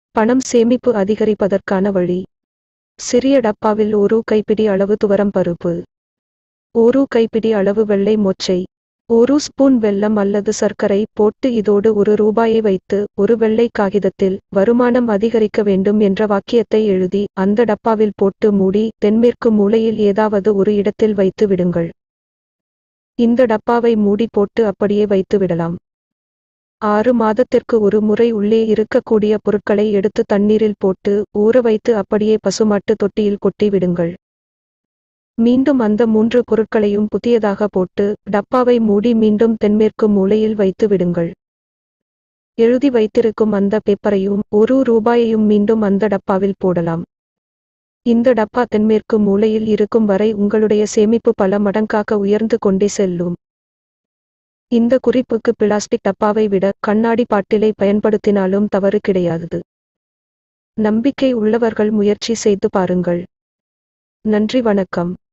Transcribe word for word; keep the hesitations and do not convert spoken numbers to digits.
பணம் சேமிப்பு அதிகரிப்பதற்கான வழி. சிறிய டப்பாவில் ஒரு கைப்பிடி அளவு துவரம் பருப்பு, ஒரு கைப்பிடி அளவு வெள்ளை மொச்சை, ஒரு ஸ்பூன் வெல்லம் அல்லது சர்க்கரை போட்டு இதோடு ஒரு ரூபாயை வைத்து ஒரு வெள்ளை காகிதத்தில் வருமானம் அதிகரிக்க வேண்டும் என்ற வாக்கியத்தை எழுதி அந்த டப்பாவில் போட்டு மூடி தென்மேற்கு மூலையில் ஏதாவது ஒரு இடத்தில் வைத்து விடுங்கள். இந்த டப்பாவை மூடி போட்டு அப்படியே வைத்து விடலாம். ஆறு மாதத்திற்கு ஒரு முறை உள்ளே இருக்கக்கூடிய பொருட்களை எடுத்து தண்ணீரில் போட்டு ஊற வைத்து அப்படியே பசுமாட்டு தொட்டியில் கொட்டி விடுங்கள். மீண்டும் அந்த மூன்று பொருட்களையும் புதியதாக போட்டு டப்பாவை மூடி மீண்டும் தென்மேற்கு மூலையில் வைத்து விடுங்கள். எழுதி வைத்திருக்கும் அந்த பேப்பரையும் ஒரு ரூபாயையும் மீண்டும் அந்த டப்பாவில் போடலாம். இந்த டப்பா தென்மேற்கு மூலையில் இருக்கும் வரை உங்களுடைய சேமிப்பு பல மடங்காக உயர்ந்து கொண்டே செல்லும். இந்த குறிப்புக்கு பிளாஸ்டிக் டப்பாவை விட கண்ணாடி பாட்டிலை பயன்படுத்தினாலும் தவறு கிடையாது. நம்பிக்கை உள்ளவர்கள் முயற்சி செய்து பாருங்கள். நன்றி, வணக்கம்.